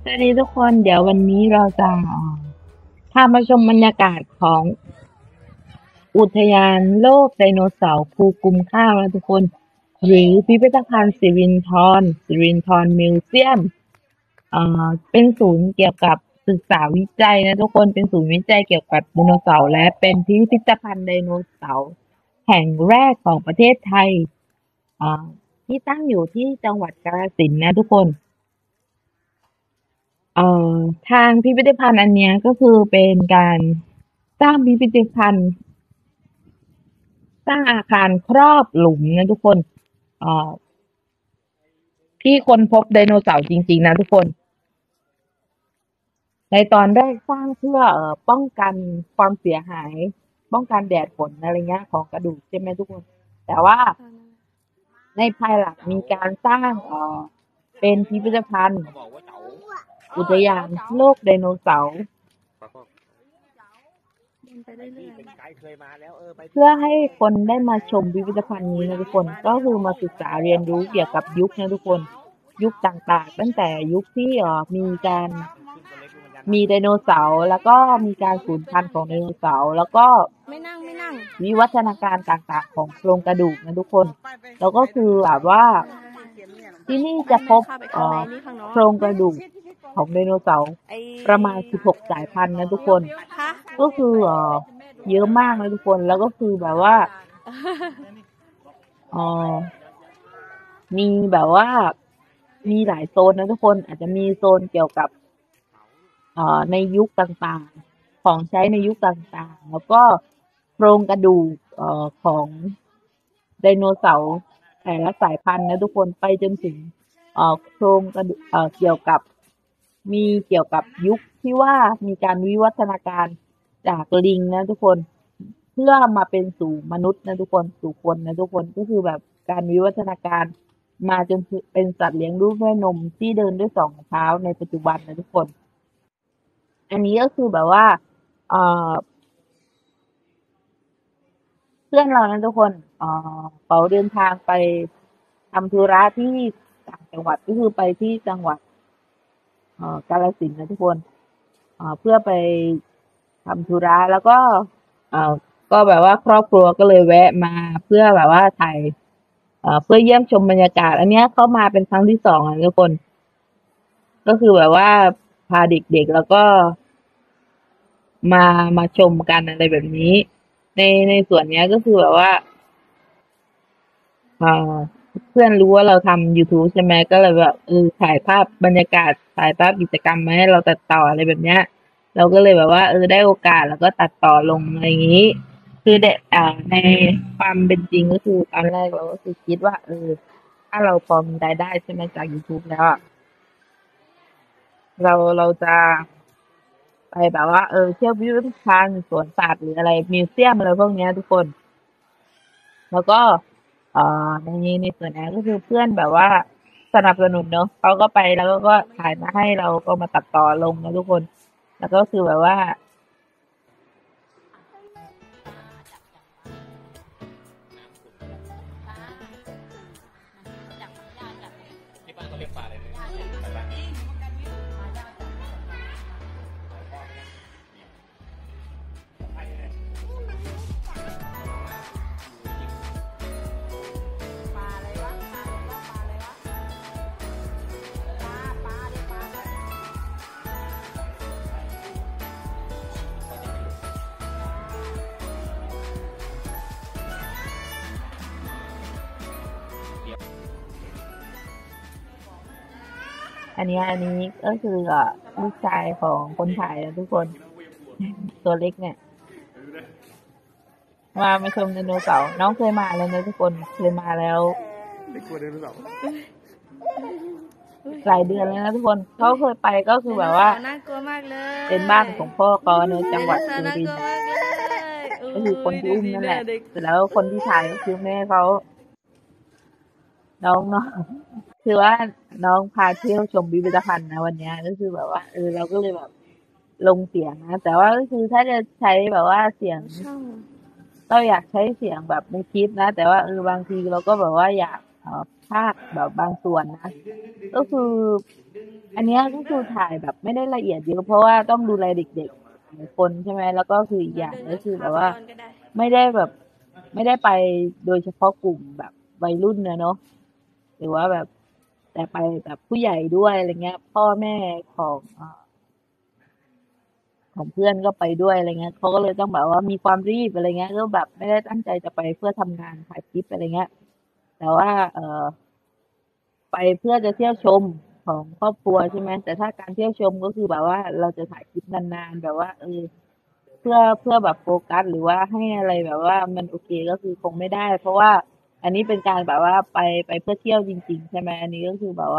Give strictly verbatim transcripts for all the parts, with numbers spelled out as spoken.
สวัสดีทุกคนเดี๋ยววันนี้เราจะพามาชมบรรยากาศของอุทยานโลกไดโนเสาร์ภูกุมข้าวนะทุกคนหรือพิพิธภัณฑ์สิรินธรสิรินธรมิวเซียมอ่าเป็นศูนย์เกี่ยวกับศึกษาวิจัยนะทุกคนเป็นศูนย์วิจัยเกี่ยวกับไดโนเสาร์และเป็นพิพิธภัณฑ์ไดโนเสาร์แห่งแรกของประเทศไทยอ่าที่ตั้งอยู่ที่จังหวัดกาฬสินธุ์นะทุกคน เอ่อทางพิพิธภัณฑ์อันเนี้ยก็คือเป็นการสร้างพิพิธภัณฑ์สร้างอาคารครอบหลุมนะทุกคนเอ่อที่ค้นพบไดโนเสาร์จริงๆนะทุกคนในตอนแรกสร้างเพื่อเอ่อป้องกันความเสียหายป้องกันแดดฝนอะไรเงี้ยของกระดูกใช่ไหมทุกคนแต่ว่าในภายหลังมีการสร้างเอ่อเป็นพิพิธภัณฑ์อุทยานโลกไดโนเสาร์ เพื่อให้คนได้มาชมพิพิธภัณฑ์นี้นะทุกคนก็คือมาศึกษาเรียนรู้เกี่ยวกับยุคนะทุกคนยุคต่างๆตั้งแต่ยุคที่เอ่อมีการมีไดโนเสาร์แล้วก็มีการสูญพันธุ์ของไดโนเสาร์แล้วก็ไม่นั่งไม่นั่งวิวัฒนาการต่างๆของโครงกระดูกนะทุกคนแล้วก็คือแบบว่าที่นี่จะพบเอ่อโครงกระดูกของไดโนเสาร์ประมาณสิบหกสายพันธุ์นะทุกคนก็คือเอ่อเยอะมากนะทุกคนแล้วก็คือแบบว่าเอ่อมีแบบว่ามีหลายโซนนะทุกคนอาจจะมีโซนเกี่ยวกับเอ่อในยุคต่างๆของใช้ในยุคต่างๆแล้วก็โครงกระดูกเอ่อของไดโนเสาร์แต่ละสายพันธุ์นะทุกคนไปจนถึงเอ่อโครงกระดูกเอ่อเกี่ยวกับมีเกี่ยวกับยุคที่ว่ามีการวิวัฒนาการจากลิงนะทุกคนเพื่อมาเป็นสู่มนุษย์นะทุกคนสู่คนนะทุกคนก็คือแบบการวิวัฒนาการมาจนเป็นสัตว์เลี้ยงลูกด้วยนมที่เดินด้วยสองเท้าในปัจจุบันนะทุกคน อันนี้ก็คือแบบว่าเอ่อเพื่อนเรานะทุกคนเอ่อเขาเดินทางไปทำธุระที่ต่างจังหวัดก็คือไปที่จังหวัดเอ่อกาฬสินธุ์นะทุกคนเอ่อเพื่อไปทำธุระแล้วก็เอ่อก็แบบว่าครอบครัวก็เลยแวะมาเพื่อแบบว่าถ่ายเอ่อเพื่อเยี่ยมชมบรรยากาศอันเนี้ยเข้ามาเป็นครั้งที่สองอ่ะทุกคนก็คือแบบว่าพาเด็กๆแล้วก็ มามาชมกันอะไรแบบนี้ในในส่วนเนี้ยก็คือแบบว่าอ่าเพื่อนรู้ว่าเราทำ YouTube ใช่ไหมก็เลยแบบเออถ่ายภาพบรรยากาศถ่ายภาพกิจกรรมมาให้เราตัดต่ออะไรแบบเนี้ยเราก็เลยแบบว่าเออได้โอกาสแล้วก็ตัดต่อลงอะไรอย่างนี้คือเด็กอ่าในความเป็นจริงก็คือตอนแรกเราก็คือคิดว่าเออถ้าเราพอมีรายได้ใช่ไหมจาก YouTube แล้วอะเราเราจะไปแบบว่าเออเที่ยวพิพิธภัณฑ์สวนสัตว์หรืออะไรมิวเซียมอะไรพวกเนี้ยทุกคน แล้วก็เอ่อในในส่วนนั้นก็คือเพื่อนแบบว่าสนับสนุนเนาะเขาก็ไปแล้วก็ถ่ายมาให้เราก็มาตัดต่อลงนะทุกคนแล้วก็คือแบบว่าอันเนี้ยอันนี้ก็คือเอ่อลูกชายของคนถ่ายนะทุกคนตัวเล็กเนี่ยมามาชมไดโนเสาร์น้องเคยมาแล้วนะทุกคนเคยมาแล้วไม่กลัวไดโนเสาร์หลายเดือนแล้วนะทุกคนเขาเคยไปก็คือแบบว่าน่ากลัวมากเลยเป็นบ้านของพ่อเขาในจังหวัดสุน่ากรินทร์ลัวมากเลยก็คือคนที่อุ้มนั่นแหละเสร็จแล้วคนที่ถ่ายก็คือแม่เขาน้องเนาะ คือว่าน้องพาเที่ยวชมพิพิธภัณฑ์นะวันเนี้ยก็คือแบบว่าเออเราก็เลยแบบลงเสียงนะแต่ว่าก็คือถ้าจะใช้แบบว่าเสียงช่องเราอยากใช้เสียงแบบในคลิปนะแต่ว่าเออบางทีเราก็แบบว่าอยากเอ่อภาคแบบบางส่วนนะก็คืออันเนี้ยก็คือถ่ายแบบไม่ได้ละเอียดเยอะเพราะว่าต้องดูแลเด็กๆหลายคนใช่ไหมแล้วก็คืออีกอย่างเดินก็คือพาแบบว่าไปนอนก็ได้ไม่ได้แบบไม่ได้ไปโดยเฉพาะกลุ่มแบบวัยรุ่นนะเนาะหรือว่าแบบแต่ไปแบบผู้ใหญ่ด้วยอะไรเงี้ยพ่อแม่ของเอ่อ ของเพื่อนก็ไปด้วยอะไรเงี้ยเขาก็เลยต้องแบบว่ามีความรีบอะไรเงี้ยก็แบบไม่ได้ตั้งใจจะไปเพื่อทำงานถ่ายคลิปอะไรเงี้ยแต่ว่าเออไปเพื่อจะเที่ยวชมของครอบครัวใช่ไหมแต่ถ้าการเที่ยวชมก็คือแบบว่าเราจะถ่ายคลิปนานๆแบบว่าเออเพื่อเพื่อแบบโฟกัสหรือว่าให้อะไรแบบว่ามันโอเคก็คือคงไม่ได้เพราะว่าอันนี้เป็นการแบบว่าไปไปเพื่อเที่ยวจริงๆใช่ไหมอันนี้ก็คือแบบว่า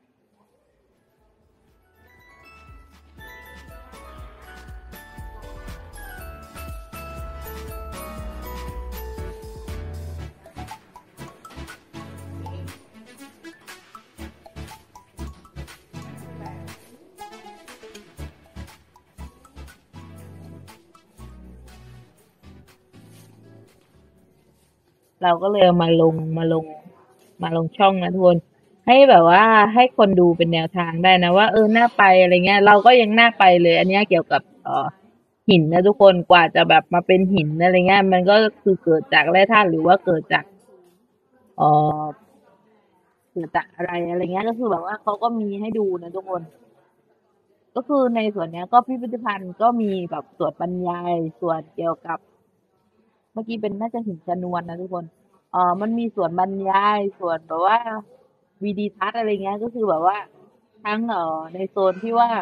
เราก็เลยเอามาลงมาลงมาลงช่องนะทุกคนให้แบบว่าให้คนดูเป็นแนวทางได้นะว่าเออน่าไปอะไรเงี้ยเราก็ยังน่าไปเลยอันเนี้ยเกี่ยวกับเอ่อหินนะทุกคนกว่าจะแบบมาเป็นหินอะไรเงี้ยมันก็คือเกิดจากแร่ธาตุหรือว่าเกิดจากเอ่อเกิดจากอะไรอะไรเงี้ยก็คือแบบว่าเขาก็มีให้ดูนะทุกคนก็คือในส่วนเนี้ยก็พิพิธภัณฑ์ก็มีแบบส่วนบรรยายส่วนเกี่ยวกับ เมื่อกี้เป็นน่าจะหินชนวนนะทุกคนเออมันมีส่วนบรรยายส่วนแบบว่าวีดีทัศน์อะไรเงี้ยก็คือแบบว่าทั้งเอ่อในโซนที่ว่า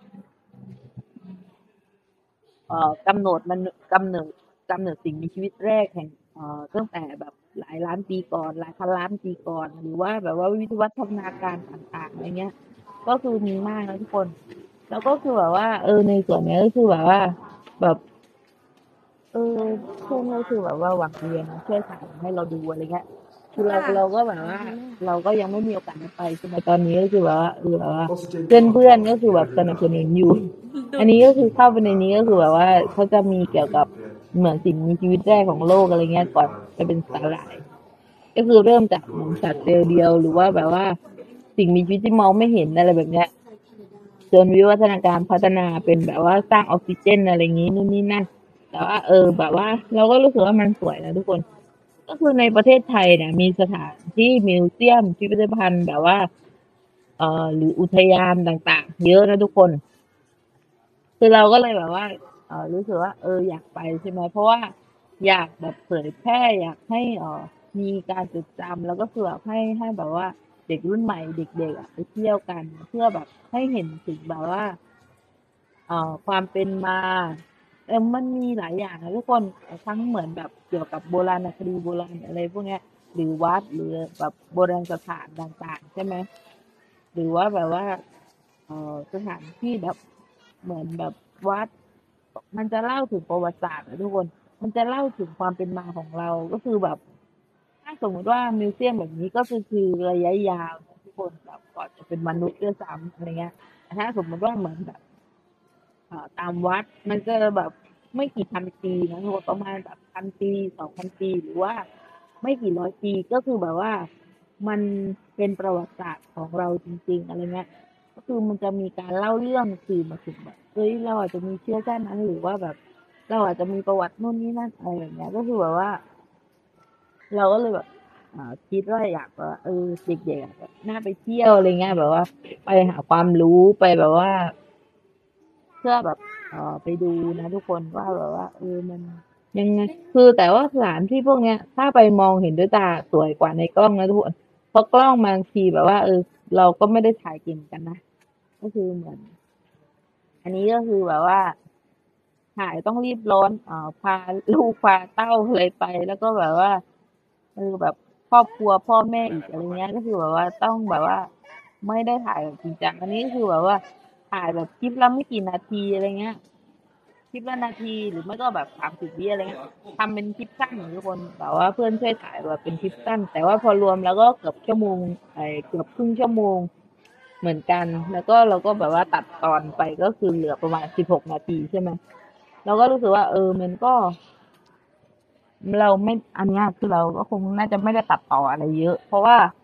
เอ่อกำหนดมันกำเนิดกำเนิดสิ่งมีชีวิตแรกแห่งเอ่อตั้งแต่แบบหลายล้านปีก่อนหลายพันล้านปีก่อนหรือว่าแบบว่าวิวัฒนาการต่างๆอะไรเงี้ยก็คือมีมากนะทุกคนแล้วก็คือแบบว่าเออในส่วนเนี้ยก็คือแบบว่าแบบ เออเพื่อนก็คือแบบว่าหวังดีอะนะช่วยถ่ายให้เราดูอะไรเงี้ยคือเราค่ะเราก็แบบอืว่ามเราก็ยังไม่มีโอกาสได้ไปใช่ไหมตอนนี้ก็คือแบบว่าเออแบบว่าเพื่อนเพื่อนก็คือแบบสนับสนุนอยู่ดูอันนี้ก็คือเข้าไปในนี้ก็คือแบบว่าเขาจะมีเกี่ยวกับเหมือนสิ่งมีชีวิตแรกของโลกอะไรเงี้ยก่อนจะเป็นสาหร่ายก็คือเริ่มจากเหมือนสัตว์เดียวๆหรือว่าแบบว่าสิ่งมีชีวิตที่มองไม่เห็นอะไรแบบเนี้ย จนวิวัฒนาการพัฒนาเป็นแบบว่าสร้างออกซิเจนอะไรอย่างงี้นู่นนี่นั่นแต่ว่าเออแบบว่าเราก็รู้สึกว่ามันสวยนะทุกคนก็คือในประเทศไทยเนี่ยมีสถานที่มิวเซียมพิพิธภัณฑ์แบบว่าเอ่อหรืออุทยานต่างๆเยอะนะทุกคนคือเราก็เลยแบบว่าเออรู้สึกว่าเอออยากไปใช่ไหมเพราะว่าอยากแบบเผยแพร่อยากให้เออมีการจดจำแล้วก็คือแบบให้ให้แบบว่าเด็กรุ่นใหม่เด็กๆอะไปเที่ยวกันเพื่อแบบให้เห็นถึงแบบว่า เอ่อความเป็นมาเออมันมีหลายอย่างนะทุกคนทั้งเหมือนแบบเกี่ยวกับโบราณคดีโบราณอะไรพวกเนี้ยหรือวัดหรือแบบโบราณสถานต่างๆใช่ไหมหรือว่าแบบว่าเอ่อสถานที่แบบเหมือนแบบวัดมันจะเล่าถึงประวัติศาสตร์นะทุกคนมันจะเล่าถึงความเป็นมาของเราก็คือแบบถ้าสมมติว่ามิวเซียมแบบนี้ก็คือคือระยะยาวนะทุกคนแบบก่อนจะเป็นมนุษย์ด้วยซ้ำอะไรเงี้ยแต่ถ้าสมมติว่าเหมือนแบบ เอ่อตามวัดมันจะแบบไม่กี่พันปีนะทุกคนประมาณแบบพันปีสองพันปีหรือว่าไม่กี่ร้อยปีก็คือแบบว่ามันเป็นประวัติศาสตร์ของเราจริงๆอะไรเงี้ยก็คือมันจะมีการเล่าเรื่องสื่อมาถึงแบบเฮ้ยเราอาจจะมีเชื้อชาตินั้นหรือว่าแบบเราอาจจะมีประวัตินู่นนี่นั่นอะไรแบบเนี้ยก็คือแบบว่าเราก็เลยแบบอ่าคิดว่าอยากว่าเออเด็กๆอะแบบน่าไปเที่ยวอะไรเงี้ยแบบว่าไปหาความรู้ไปแบบว่า เพื่อแบบเอ่อไปดูนะทุกคนว่าแบบว่าเออมันยังไงคือแต่ว่าสถานที่พวกเนี้ยถ้าไปมองเห็นด้วยตาสวยกว่าในกล้องนะทุกคนเพราะกล้องบางทีแบบว่าเออเราก็ไม่ได้ถ่ายเก่งกันนะก็คือเหมือนอันนี้ก็คือแบบว่าถ่ายต้องรีบร้อนเอ่อพาลูกพาเต้าอะไรไปแล้วก็แบบว่าเออแบบครอบครัวพ่อแม่อีกอะไรเงี้ยก็คือแบบว่าต้องแบบว่าไม่ได้ถ่ายแบบจริงจังอันนี้ก็คือแบบว่าถ่ายแบบคลิปละไม่กี่นาทีอะไรเงี้ย คลิปละนาทีหรือไม่ก็แบบสามสิบวิอะไรเงี้ยทำเป็นคลิปสั้นทุกคนแบบว่าเพื่อนช่วยถ่ายแบบเป็นคลิปสั้นแต่ว่าพอรวมแล้วก็เกือบชั่วโมงไอ้เกือบครึ่งชั่วโมงเหมือนกันแล้วก็เราก็แบบว่าตัดตอนไปก็คือเหลือประมาณสิบหกนาทีใช่ไหมเราก็รู้สึกว่าเออมันก็เราไม่อันเนี้ยคือเราก็คงน่าจะไม่ได้ตัดต่ออะไรเยอะเพราะว่า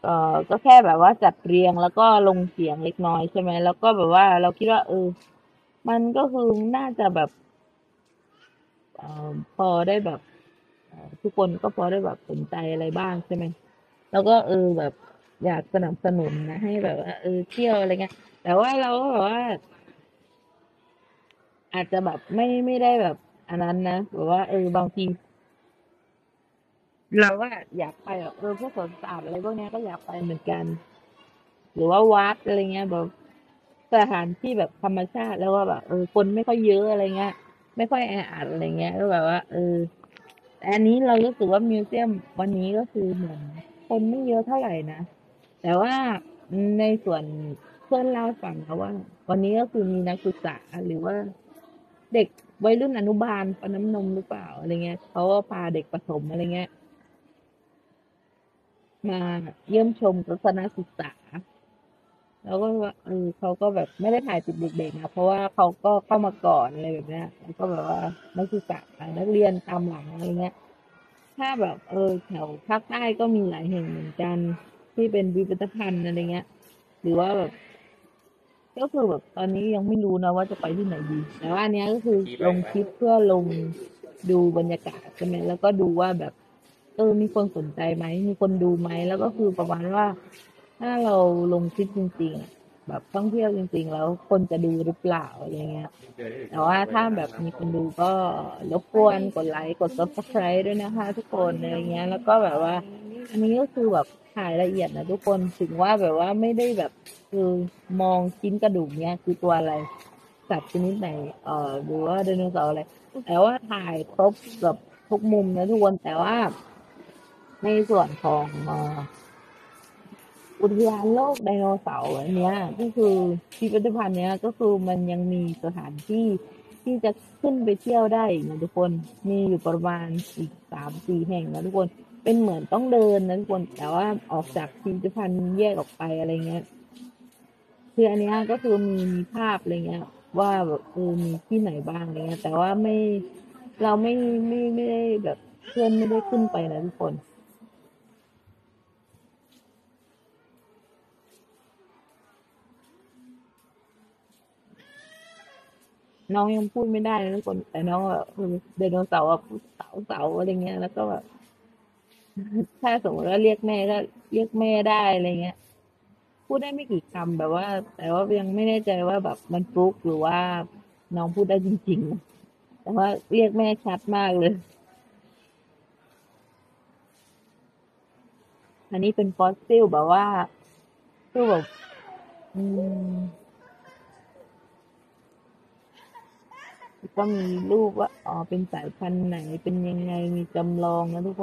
เอ่อก็แค่แบบว่าจัดเรียงแล้วก็ลงเสียงเล็กน้อยใช่ไหมแล้วก็แบบว่าเราคิดว่าเออมันก็คือน่าจะแบบเอ่อพอได้แบบเอ่อทุกคนก็พอได้แบบสนใจอะไรบ้างใช่ไหมแล้วก็เออแบบอยากสนับสนุนนะให้แบบว่าเออเที่ยวอะไรเงี้ยแต่ว่าเราก็แบบว่าอาจจะแบบไม่ไม่ได้แบบอันนั้นนะแบบว่าเออบางทีเราก็อยากไปแบบเออพวกสวนสัตว์อะไรพวกเนี้ยก็อยากไปเหมือนกัน หรือว่าวัดอะไรเงี้ยแบบสถานที่แบบธรรมชาติแล้วก็แบบเออคนไม่ค่อยเยอะอะไรเงี้ยไม่ค่อยแออัดอะไรเงี้ยก็แบบว่าเออแต่อันนี้เรารู้สึกว่ามิวเซียมวันนี้ก็คือเหมือนคนไม่เยอะเท่าไหร่นะแต่ว่าในส่วนเพื่อนเล่าให้ฟังนะว่าวันนี้ก็คือมีนักศึกษาหรือว่าเด็กวัยรุ่นอนุบาลฟันน้ำนมหรือเปล่าอะไรเงี้ยเขาก็พาเด็กประถมอะไรเงี้ยมาเยี่ยมชมทัศนศึกษา แล้วก็ว่าเออเขาก็แบบไม่ได้ถ่ายติดเด็กๆนะเพราะว่าเขาก็เข้ามาก่อนอะไรแบบเนี้ยแล้วก็แบบว่านักศึกษานักเรียนตามหลังอะไรเงี้ยถ้าแบบเออแถวภาคใต้ก็มีหลายแห่งเหมือนกันที่เป็นพิพิธภัณฑ์อะไรเงี้ยหรือว่าแบบก็คือแบบตอนนี้ยังไม่รู้นะว่าจะไปที่ไหนดีแต่ว่าอันเนี้ยก็คือลงคลิปเพื่อลงดูบรรยากาศใช่ไหมแล้วก็ดูว่าแบบเออมีคนสนใจไหมมีคนดูไหมแล้วก็คือประมาณว่า ถ้าเราลงคลิปจริงๆอะแบบท่องเที่ยวจริงๆแล้วคนจะดูหรือเปล่าอะไรเงี้ยแต่ว่าถ้าแบบมีคนดูก็รบกวนกดไลค์กด ซับสไครบ์ ด้วยนะคะทุกคนอะไรเงี้ยแล้วก็แบบว่าอันนี้ก็คือแบบถ่ายละเอียดนะทุกคนถึงว่าแบบว่าไม่ได้แบบคือมองชิ้นกระดูกเนี้ยคือตัวอะไรสัตว์ชนิดไหนเอ่อหรือว่าไดโนเสาร์อะไรแต่ว่าถ่ายครบเกือบทุกมุมนะทุกคนแต่ว่าในส่วนของเอ่อ อุทยานโลกไดโนเสาร์อันเนี้ยก็คือพิพิธภัณฑ์เนี้ยก็คือมันยังมีสถานที่ที่จะขึ้นไปเที่ยวได้อีกนะทุกคนมีอยู่ประมาณอีกสามสี่แห่งนะทุกคนเป็นเหมือนต้องเดินนะทุกคนแต่ว่าออกจากพิพิธภัณฑ์แยกออกไปอะไรเงี้ยคืออันเนี้ยก็คือมีมีภาพอะไรเงี้ยว่าแบบเออมีที่ไหนบ้างอะไรเงี้ยแต่ว่าไม่เราไม่ไม่ไม่ได้แบบเพื่อนไม่ได้ขึ้นไปนะทุกคน น้องยังพูดไม่ได้เลยทุกคนแต่น้องแบบเออไดโนเสาร์อะพูดเสาเสาอะไรเงี้ยแล้วก็แบบถ้าสมมติว่าเรียกแม่ก็เรียกแม่ได้อะไรเงี้ยพูดได้ไม่กี่คำแบบว่าแต่ว่ายังไม่แน่ใจว่าแบบมันฟลุกหรือว่าน้องพูดได้จริงๆแต่ว่าเรียกแม่ชัดมากเลยอันนี้เป็นฟอสซิลแบบว่าคือแบบอืมก็มีรูปว่าอ๋อเป็นสายพันธุ์ไหนเป็นยังไงมีจำลองนะทุกคน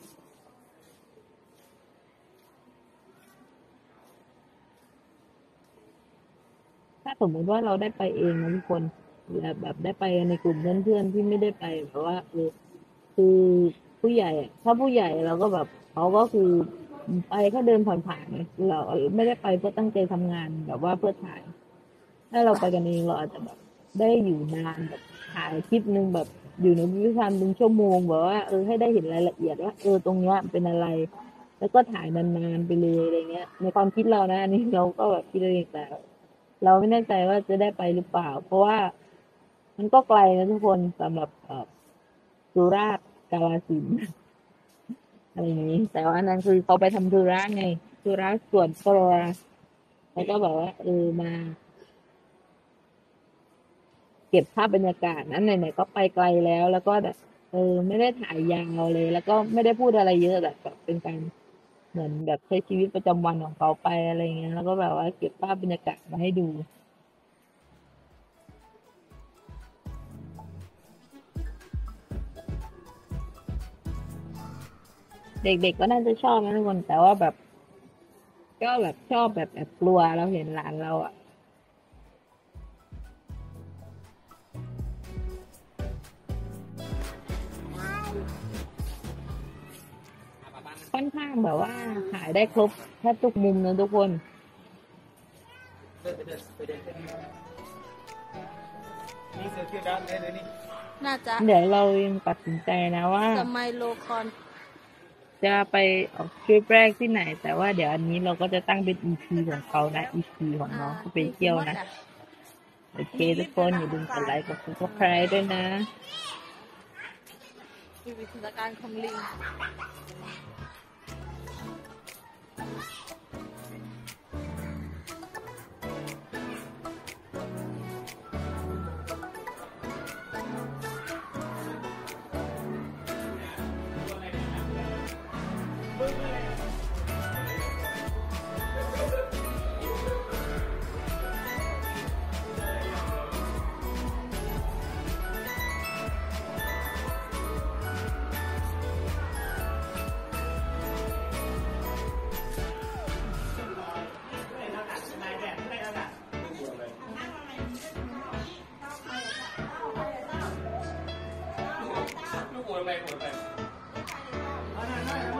ถ้าสมมุติว่าเราได้ไปเองนะทุกคนแบบแบบได้ไปในกลุ่มเพื่อนๆที่ไม่ได้ไปแบบว่าเออคือผู้ใหญ่อะถ้าผู้ใหญ่เราก็แบบเขาก็คือไปแค่เดินผ่านๆเราไม่ได้ไปเพื่อตั้งใจทำงานแบบว่าเพื่อถ่ายถ้าเราไปกันเองเราอาจจะแบบได้อยู่นานแบบถ่ายคลิปหนึ่งแบบอยู่ในพิพิธภัณฑ์เป็นชั่วโมงแบบว่าเออให้ได้เห็นรายละเอียดว่าเออตรงเนี้ยเป็นอะไรแล้วก็ถ่ายนานๆไปเลยอะไรเงี้ยในความคิดเรานะอันนี้เราก็แบบคิดเองแต่ เราไม่แน่ใจว่าจะได้ไปหรือเปล่า เพราะว่ามันก็ไกลนะทุกคนสำหรับเอ่อสุราษฎร์กาฬสินธุ์อะไรอย่างนี้ แต่ว่าอันนั้นคือเขาไปทำธุระไงธุระส่วนตัวแล้วก็บอกว่าเออมาเก็บภาพบรรยากาศนั้นไหนๆก็ไปไกลแล้ว แล้วก็แบบเออไม่ได้ถ่ายยาวเลย แล้วก็ไม่ได้พูดอะไรเยอะแบบแบบเป็นการเหมือนแบบใช้ชีวิตประจำวันของเขาไปอะไรเงี้ยแล้วก็แบบว่าเก็บภาพบรรยากาศมาให้ดู เด็กๆก็น่าจะชอบนะทุกคนแต่ว่าแบบก็แบบชอบแบบแอบกลัวเราเห็นหลานเราอ่ะค่อนข้างแบบว่าถ่ายได้ครบแทบทุกมุมนะทุกคนน่าจะเดี๋ยวเรายังตัดสินใจนะว่าสมัยโลคอนจะไปออกทริปแรกที่ไหน แต่ว่าเดี๋ยวอันนี้เราก็จะตั้งเป็น อี พี ของเขานะ อี พี ของน้องที่ไปเที่ยวนะ โอเคทุกคนอย่าลืมกดไลค์กดซับสไครบ์ด้วยนะวิวัฒนาการของลิงลูกโอนไปโอนไป